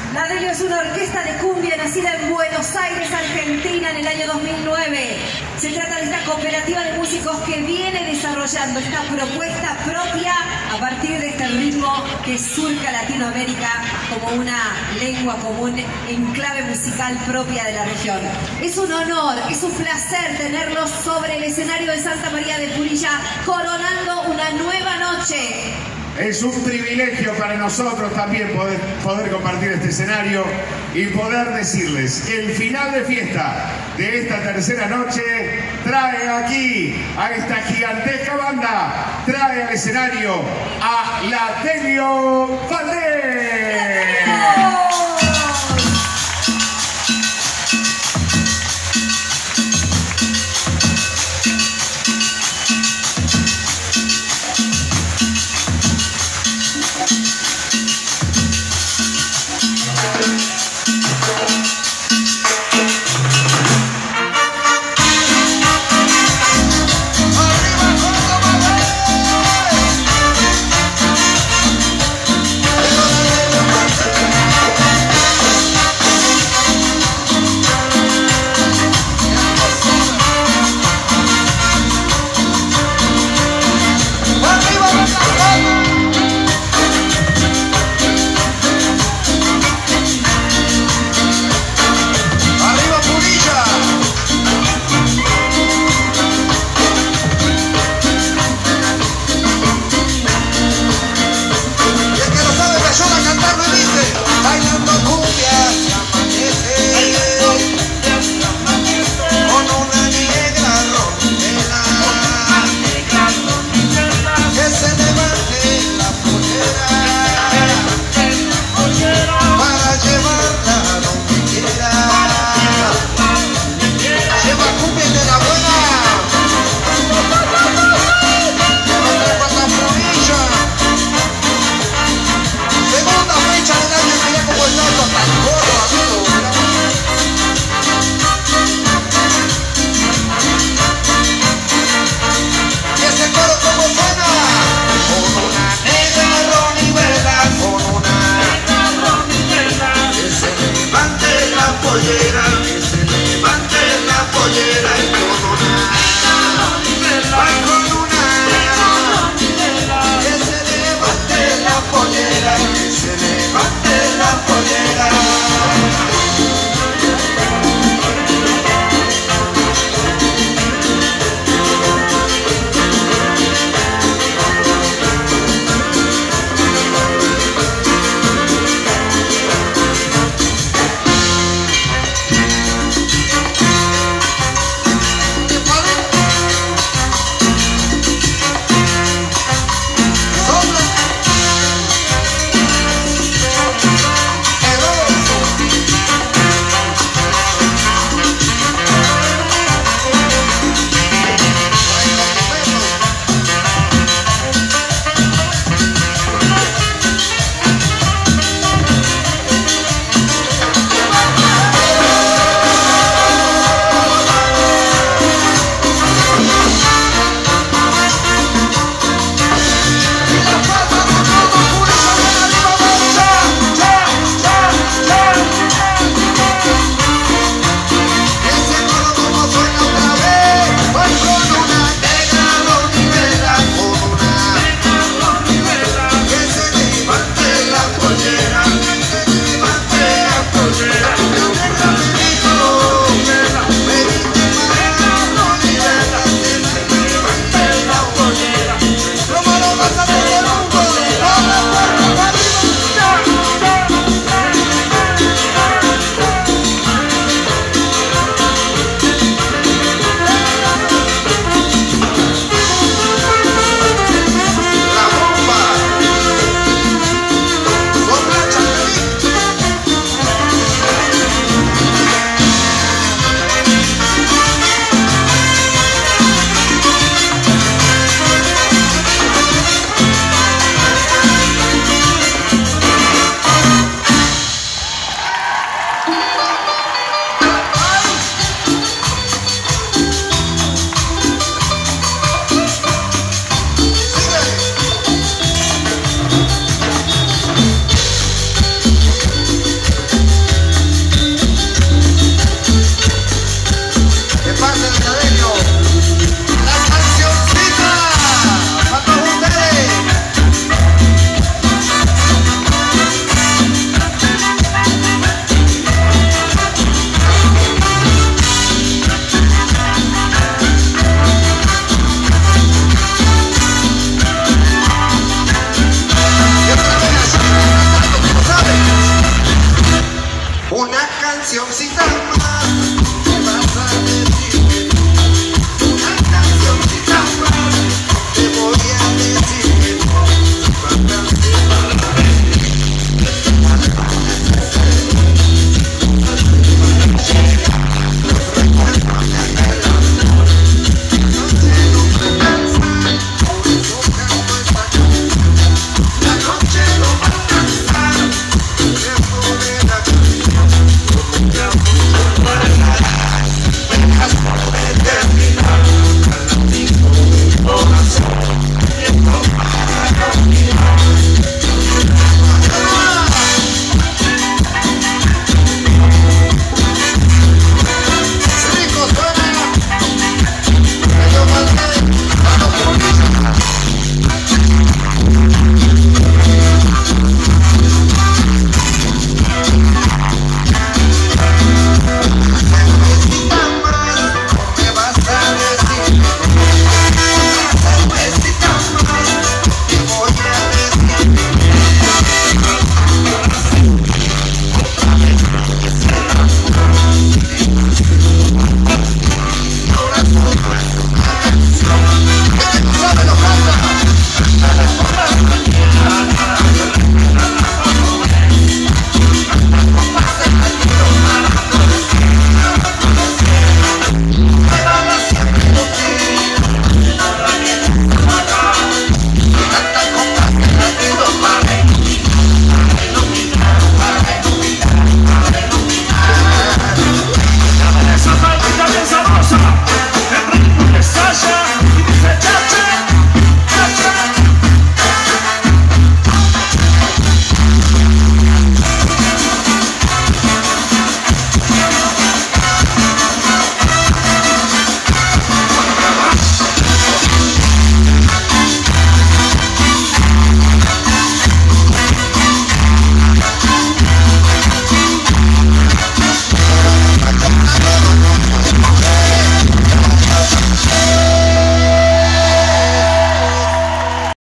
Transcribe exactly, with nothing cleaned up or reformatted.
La Delio es una orquesta de cumbia nacida en Buenos Aires, Argentina, en el año dos mil nueve. Se trata de esta cooperativa de músicos que viene desarrollando esta propuesta propia a partir de este ritmo que surca Latinoamérica como una lengua común en clave musical propia de la región. Es un honor, es un placer tenerlos sobre el escenario de Santa María de Punilla, coronando una nueva noche. Es un privilegio para nosotros también poder, poder compartir este escenario y poder decirles que el final de fiesta de esta tercera noche trae aquí a esta gigantesca banda, trae al escenario a la Delio Valdés. Atención, citando